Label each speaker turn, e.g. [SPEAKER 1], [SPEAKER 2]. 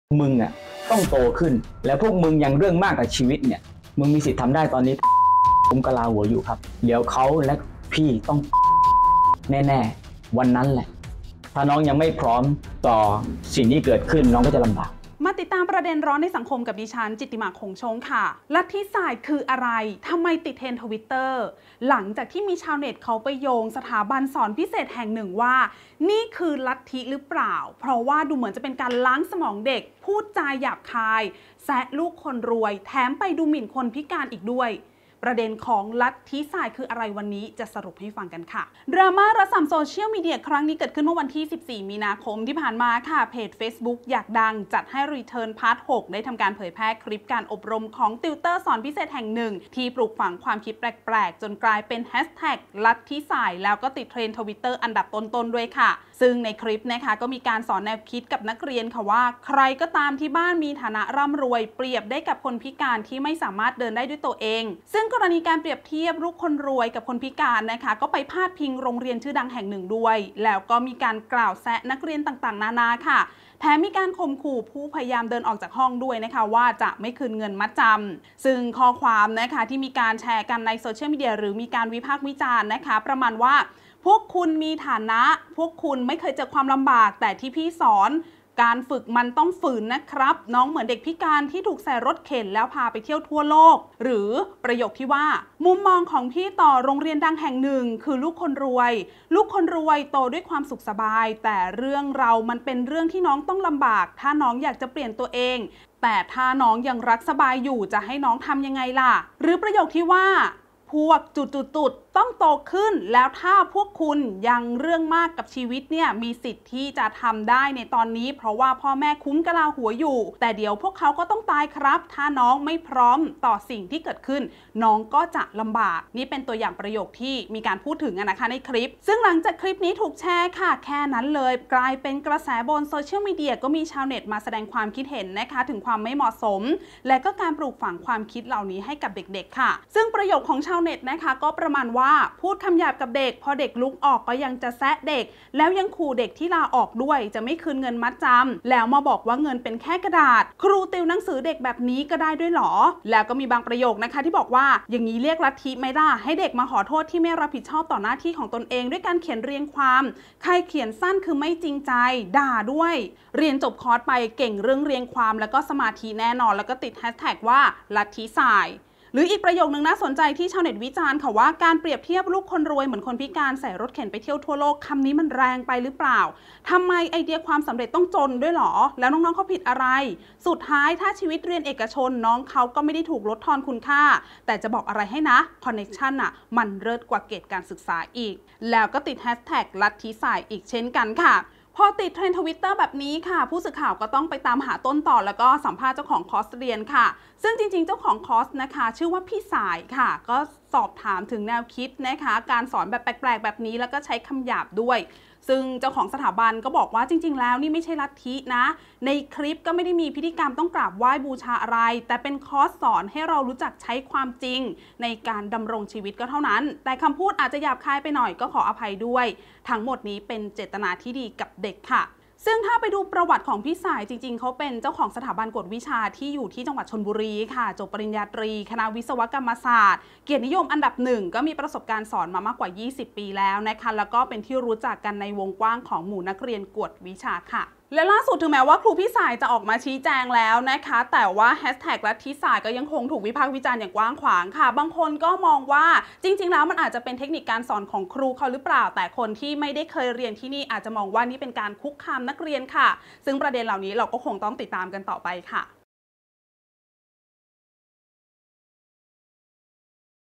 [SPEAKER 1] มึงอ่ะต้องโตขึ้นแล้วพวกมึงยังเรื่องมากกับชีวิตเนี่ยมึงมีสิทธิ์ทำได้ตอนนี้ผมกะลาหัวอยู่ครับเดี๋ยวเขาและพี่ต้องแน่ๆวันนั้นแหละถ้าน้องยังไม่พร้อมต่อสิ่งที่เกิดขึ้นน้องก็จะลำบาก
[SPEAKER 2] มาติดตามประเด็นร้อนในสังคมกับดิฉันจิตติมาคงชงค่ะลัทธิศาสตร์คืออะไรทำไมติดเทรนด์ Twitter หลังจากที่มีชาวเน็ตเขาไปโยงสถาบันสอนพิเศษแห่งหนึ่งว่านี่คือลัทธิหรือเปล่าเพราะว่าดูเหมือนจะเป็นการล้างสมองเด็กพูดจาหยาบคายแซะลูกคนรวยแถมไปดูหมิ่นคนพิการอีกด้วยประเด็นของลัทธิศาสตร์คืออะไรวันนี้จะสรุปให้ฟังกันค่ะดราม่าระส่ำโซเชียลมีเดียครั้งนี้เกิดขึ้นเมื่อวันที่14มีนาคมที่ผ่านมาค่ะเพจ Facebook อยากดังจัดให้ Return Part 6ได้ทำการเผยแพร่คลิปการอบรมของติวเตอร์สอนพิเศษแห่งหนึ่งที่ปลูกฝังความคิดแปลกๆจนกลายเป็นแฮชแท็กลัทธิศาสตร์แล้วก็ติดเทรนด์ Twitter อันดับต้นๆด้วยค่ะซึ่งในคลิปนะคะก็มีการสอนแนวคิดกับนักเรียนค่ะว่าใครก็ตามที่บ้านมีฐานะร่ำรวยเปรียบได้กับคนพิการที่ไม่สามารถเดินได้ด้วยตัวเองซึ่งกรณีการเปรียบเทียบลูกคนรวยกับคนพิการนะคะก็ไปพาดพิงโรงเรียนชื่อดังแห่งหนึ่งด้วยแล้วก็มีการกล่าวแซะนักเรียนต่างๆนานาค่ะแถมมีการข่มขู่ผู้พยายามเดินออกจากห้องด้วยนะคะว่าจะไม่คืนเงินมัดจำซึ่งข้อความนะคะที่มีการแชร์กันในโซเชียลมีเดียหรือมีการวิพากษ์วิจารณ์นะคะประมาณว่าพวกคุณมีฐานะพวกคุณไม่เคยเจอความลำบากแต่ที่พี่สอนการฝึกมันต้องฝืนนะครับน้องเหมือนเด็กพิการที่ถูกใส่รถเข็นแล้วพาไปเที่ยวทั่วโลกหรือประโยคที่ว่ามุมมองของพี่ต่อโรงเรียนดังแห่งหนึ่งคือลูกคนรวยลูกคนรวยโตด้วยความสุขสบายแต่เรื่องเรามันเป็นเรื่องที่น้องต้องลำบากถ้าน้องอยากจะเปลี่ยนตัวเองแต่ถ้าน้องยังรักสบายอยู่จะให้น้องทำยังไงล่ะหรือประโยคที่ว่าพวกจุดต้องโตขึ้นแล้วถ้าพวกคุณยังเรื่องมากกับชีวิตเนี่ยมีสิทธิ์ที่จะทำได้ในตอนนี้เพราะว่าพ่อแม่คุ้มกะลาหัวอยู่แต่เดี๋ยวพวกเขาก็ต้องตายครับถ้าน้องไม่พร้อมต่อสิ่งที่เกิดขึ้นน้องก็จะลำบากนี่เป็นตัวอย่างประโยคที่มีการพูดถึงนะคะในคลิปซึ่งหลังจากคลิปนี้ถูกแชร์ค่ะแค่นั้นเลยกลายเป็นกระแสบนโซเชียลมีเดียก็มีชาวเน็ตมาแสดงความคิดเห็นนะคะถึงความไม่เหมาะสมและก็การปลูกฝังความคิดเหล่านี้ให้กับเด็กๆค่ะซึ่งประโยคของชาวเน็ตนะคะก็ประมาณว่าพูดคำหยาบกับเด็กพอเด็กลุกออกก็ยังจะแซะเด็กแล้วยังขู่เด็กที่ลาออกด้วยจะไม่คืนเงินมัดจำแล้วมาบอกว่าเงินเป็นแค่กระดาษครูติวหนังสือเด็กแบบนี้ก็ได้ด้วยหรอแล้วก็มีบางประโยคนะคะที่บอกว่าอย่างนี้เรียกลัทธิไหมล่ะให้เด็กมาขอโทษที่ไม่รับผิดชอบต่อหน้าที่ของตนเองด้วยการเขียนเรียงความใครเขียนสั้นคือไม่จริงใจด่าด้วยเรียนจบคอร์สไปเก่งเรื่องเรียงความแล้วก็สมาธิแน่นอนแล้วก็ติดแฮชแท็กว่าลัทธิศาสตร์หรืออีกประโยคนึงน่าสนใจที่ชาวเน็ตวิจารณ์ค่ะว่าการเปรียบเทียบลูกคนรวยเหมือนคนพิการใส่รถเข็นไปเที่ยวทั่วโลกคำนี้มันแรงไปหรือเปล่าทำไมไอเดียความสำเร็จต้องจนด้วยหรอแล้วน้องๆเขาผิดอะไรสุดท้ายถ้าชีวิตเรียนเอกชนน้องเขาก็ไม่ได้ถูกลดทอนคุณค่าแต่จะบอกอะไรให้นะคอนเนคชั่นมันเลิศกว่าเกรดการศึกษาอีกแล้วก็ติดแฮชแท็กลัทธิศาสตร์อีกเช่นกันค่ะพอติดเทรนด์ Twitter แบบนี้ค่ะผู้สื่อข่าวก็ต้องไปตามหาต้นต่อแล้วก็สัมภาษณ์เจ้าของคอร์สเรียนค่ะซึ่งจริงๆเจ้าของคอร์สนะคะชื่อว่าพี่สายค่ะก็สอบถามถึงแนวคิดนะคะการสอนแบบแปลกๆแบบนี้แล้วก็ใช้คำหยาบด้วยซึ่งเจ้าของสถาบันก็บอกว่าจริงๆแล้วนี่ไม่ใช่ลัทธินะในคลิปก็ไม่ได้มีพิธีกรรมต้องกราบไหว้บูชาอะไรแต่เป็นคอร์สสอนให้เรารู้จักใช้ความจริงในการดำรงชีวิตก็เท่านั้นแต่คำพูดอาจจะหยาบคายไปหน่อยก็ขออภัยด้วยทั้งหมดนี้เป็นเจตนาที่ดีกับเด็กค่ะซึ่งถ้าไปดูประวัติของพี่สายจริงๆเขาเป็นเจ้าของสถาบันกวดวิชาที่อยู่ที่จังหวัดชลบุรีค่ะจบปริญญาตรีคณะวิศวกรรมศาสตร์เกียรตินิยมอันดับ1ก็มีประสบการณ์สอนมามากกว่า20ปีแล้วนะคะแล้วก็เป็นที่รู้จักกันในวงกว้างของหมู่นักเรียนกวดวิชาค่ะและล่าสุดถึงแม้ว่าครูพี่สายจะออกมาชี้แจงแล้วนะคะแต่ว่าแฮชแท็กลัทธิศาสตร์ก็ยังคงถูกวิพากษ์วิจารณ์อย่างกว้างขวางค่ะบางคนก็มองว่าจริงๆแล้วมันอาจจะเป็นเทคนิคการสอนของครูเขาหรือเปล่าแต่คนที่ไม่ได้เคยเรียนที่นี่อาจจะมองว่านี่เป็นการคุกคามนักเรียนค่ะซึ่งประเด็นเหล่านี้เราก็คงต้องติดตามกันต่อไปค่ะ